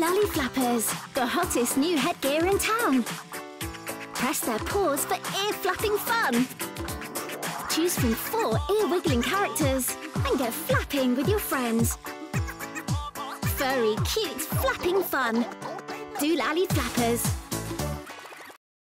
Doolally Flappers, the hottest new headgear in town. Press their paws for ear-flapping fun. Choose from 4 ear-wiggling characters and get flapping with your friends. Furry, cute, flapping fun. Doolally Flappers.